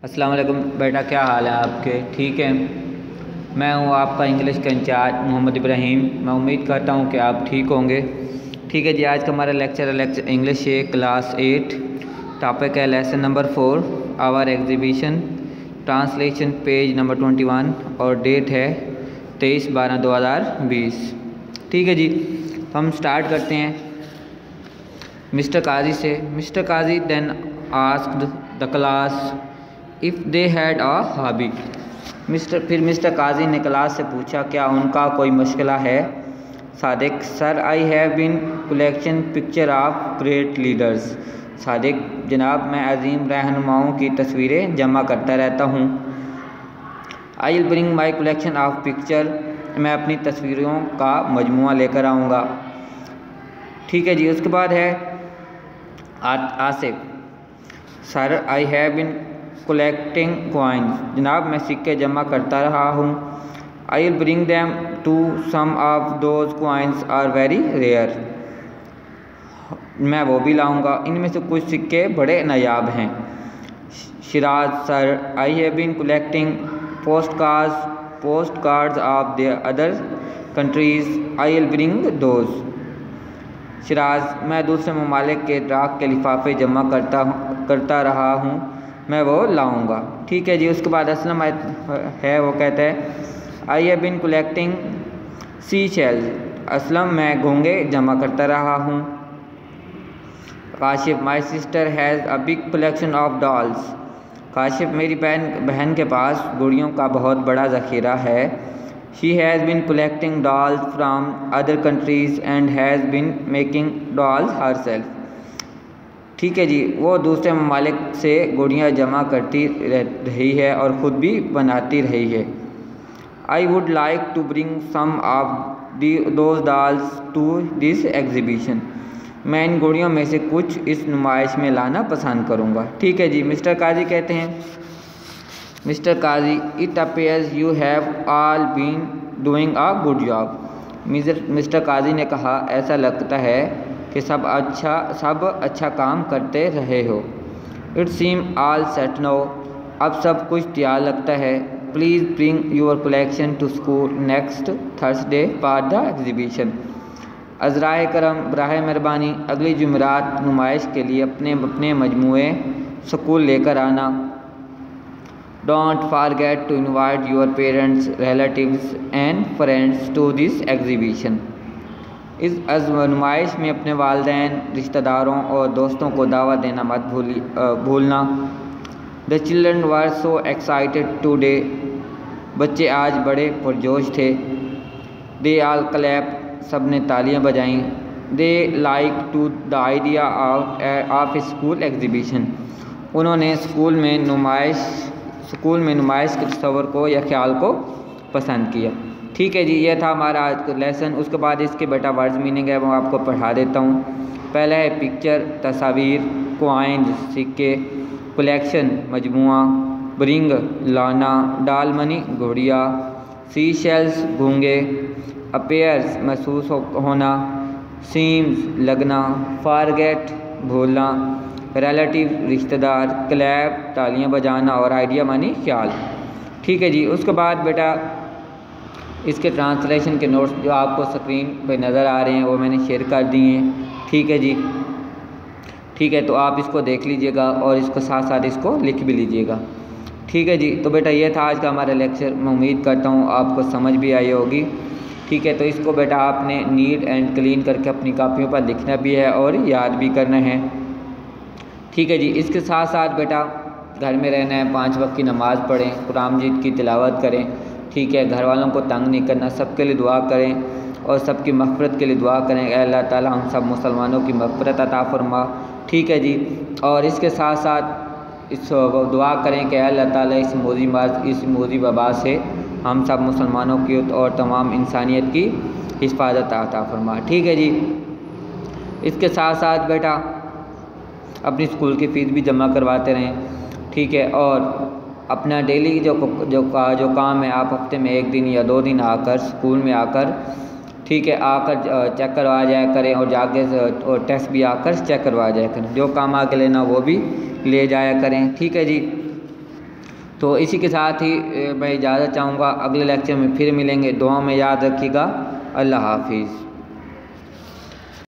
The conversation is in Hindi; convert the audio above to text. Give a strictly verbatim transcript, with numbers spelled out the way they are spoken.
अस्सलाम वालेकुम बेटा, क्या हाल है आपके? ठीक है। मैं हूँ आपका इंग्लिश का इंचार्ज मोहम्मद इब्राहिम। मैं उम्मीद करता हूँ कि आप ठीक होंगे। ठीक है जी, आज का हमारा लेक्चर है लेक्चर इंग्लिश है क्लास एट। टॉपिक है lesson number four our exhibition, translation page number twenty one और डेट है तेईस बारह दो हज़ार बीस। ठीक है जी, तो हम स्टार्ट करते हैं मिस्टर काजी से। Mister Kazi then asked the class if they had a hobby. Mister फिर मिस्टर काजी ने क्लास से पूछा क्या उनका कोई मशगला है। Sadiq sir I have been collection picture of great leaders. Sadiq जनाब मैं अजीम रहनुमाओं की तस्वीरें जमा करता रहता हूँ। I will bring my collection of picture, मैं अपनी तस्वीरों का मजमुआ लेकर आऊँगा। ठीक है जी, उसके बाद है Asif sir I have been collecting coins. जनाब मैं सिक्के जमा करता रहा हूँ। I will bring them to some of those coins are very rare, मैं वो भी लाऊंगा, इनमें से कुछ सिक्के बड़े नायाब हैं। Shiraz sir I have been collecting postcards postcards of the other countries, I will bring those. Shiraz मैं दूसरे ममालिक के डाक के लिफाफे जमा करता करता रहा हूँ, मैं वो लाऊंगा। ठीक है जी, उसके बाद असलम है वो कहता है I have been collecting seashells. Aslam मैं घोंगे जमा करता रहा हूँ। Kashif my sister has a big collection of dolls. Kashif मेरी बहन बहन के पास गुड़ियों का बहुत बड़ा ज़ख़ीरा है। She has been collecting dolls from other countries and has been making dolls herself. ठीक है जी, वो दूसरे ममालिक से गुड़ियाँ जमा करती रही है और ख़ुद भी बनाती रही है। I would like to bring some of those dolls to this exhibition. मैं इन गुड़ियों में से कुछ इस नुमाइश में लाना पसंद करूँगा। ठीक है जी, मिस्टर काजी कहते हैं mister Kazi it appears you have all been doing a good job. Mister Kazi ने कहा ऐसा लगता है कि सब अच्छा सब अच्छा काम करते रहे हो। It seem all set no, अब सब कुछ तैयार लगता है। Please bring your collection to school next Thursday for the exhibition. अज़राए करम बराह मेहरबानी अगली जुमेरात नुमाइश के लिए अपने अपने मजमूए स्कूल लेकर आना। Don't forget to invite your parents relatives and friends to this exhibition. इस नुमाइश में अपने वालिदैन रिश्तेदारों और दोस्तों को दावत देना मत भूली भूलना। The children were so excited today, बच्चे आज बड़े पुरजोश थे। दे आल क्लैप, सब ने तालियां बजाईं। They like to the idea of of school exhibition, उन्होंने स्कूल में नुमाइश स्कूल में नुमाइश के तस्वर को या ख्याल को पसंद किया। ठीक है जी, ये था हमारा आज का लेसन। उसके बाद इसके बेटा वर्ड्स मीनिंग है वो आपको पढ़ा देता हूँ। पहला है पिक्चर तस्वीर, कॉइन्स सिक्के, कलेक्शन मजमुआ, ब्रिंग लाना, डाल मनी घोड़िया, सी शेल्स घूंगे, अपेयर्स महसूस होना, सीम्स लगना, फारगेट भूलना, रिलेटिव रिश्तेदार, क्लैप तालियां बजाना और आइडिया मानी ख्याल। ठीक है जी, उसके बाद बेटा इसके ट्रांसलेशन के नोट्स जो आपको स्क्रीन पे नज़र आ रहे हैं वो मैंने शेयर कर दिए हैं। ठीक है जी, ठीक है, तो आप इसको देख लीजिएगा और इसको साथ साथ इसको लिख भी लीजिएगा। ठीक है जी, तो बेटा ये था आज का हमारा लेक्चर। मैं उम्मीद करता हूँ आपको समझ भी आई होगी। ठीक है, तो इसको बेटा आपने नीट एंड क्लीन करके अपनी कापियों पर लिखना भी है और याद भी करना है। ठीक है जी, इसके साथ साथ बेटा घर में रहना है, पाँच वक्त की नमाज़ पढ़ें, कुरान मजीद की तिलावत करें। ठीक है, घर वालों को तंग नहीं करना, सबके लिए दुआ करें और सबकी मग़फ़िरत के लिए दुआ करें। अल्लाह ताला हम सब मुसलमानों की मग़फ़िरत अता फरमा। ठीक है जी, और इसके साथ साथ इस दुआ करें कि अल्लाह ताला इस मोदी इस मोदी वबा से हम सब मुसलमानों की और तमाम इंसानियत की हिफाजत अता फरमा। ठीक है जी, इसके साथ साथ बेटा अपनी स्कूल की फ़ीस भी जमा करवाते रहें। ठीक है, और अपना डेली जो जो का जो काम है आप हफ्ते में एक दिन या दो दिन आकर स्कूल में आकर ठीक है आकर चेक करवा जाया करें और जाके और टेस्ट भी आकर चेक करवा जाया करें। जो काम आके लेना वो भी ले जाया करें। ठीक है जी, तो इसी के साथ ही मैं इजाज़त चाहूँगा, अगले लेक्चर में फिर मिलेंगे। दुआ में याद रखिएगा। अल्लाह हाफिज़।